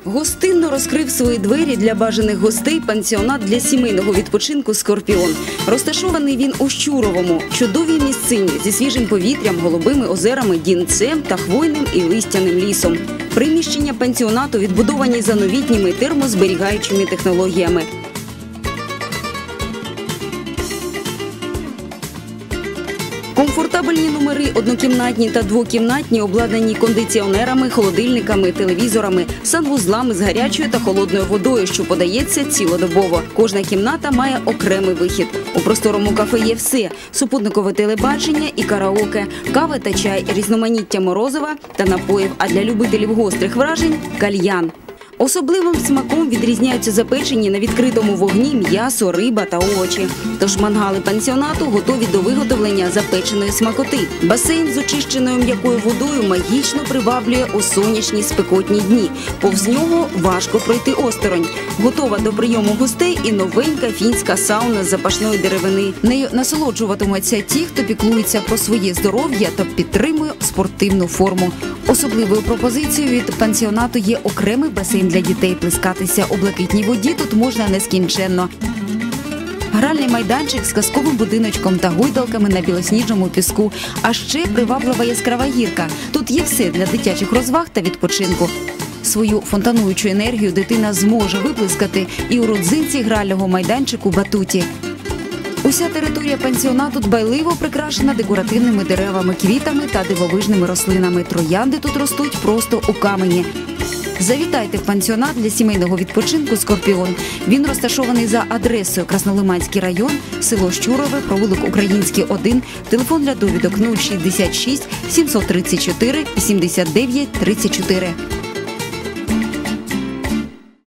Гостинно розкрив свої двері для бажаних гостей пансіонат для сімейного відпочинку «Скорпіон». Розташований він у Щуровому. Чудовій місцині зі свіжим повітрям, голубими озерами, дінцем та хвойним і листяним лісом. Приміщення пансіонату відбудовані за новітніми термозберігаючими технологіями. Комфортабельні номери однокімнатні та двокімнатні обладнані кондиціонерами, холодильниками, телевізорами, санвузлами з гарячою та холодною водою, що подається цілодобово. Кожна кімната має окремий вихід. У просторому кафе є все – супутникове телебачення і караоке, кава та чай, різноманіття морозива та напоїв, а для любителів гострих вражень – кальян. Особливим смаком відрізняються запечені на відкритому вогні м'ясо, риба та овочі. Тож мангали пансіонату готові до виготовлення запеченої смакоти. Басейн з очищеною м'якою водою магічно приваблює у сонячні спекотні дні. Повз нього важко пройти осторонь. Готова до прийому гостей і новенька фінська сауна з запашної деревини. Нею насолоджуватимуться ті, хто піклується про своє здоров'я та підтримує спортивну форму. Особливою пропозицією від пансіонату є окремий басейн для дітей. Плескатися у блакитній воді тут можна нескінченно. Гральний майданчик з казковим будиночком та гойдалками на білосніжному піску. А ще приваблива яскрава гірка. Тут є все для дитячих розваг та відпочинку. Свою фонтануючу енергію дитина зможе виплескати і у родзинці грального майданчику «Батуті». Уся територія пансіонату дбайливо прикрашена декоративними деревами, квітами та дивовижними рослинами. Троянди тут ростуть просто у камені. Завітайте в пансіонат для сімейного відпочинку «Скорпіон». Він розташований за адресою Краснолиманський район, село Щурове, провулок Український, 1, телефон для довідок 066 734 79 34.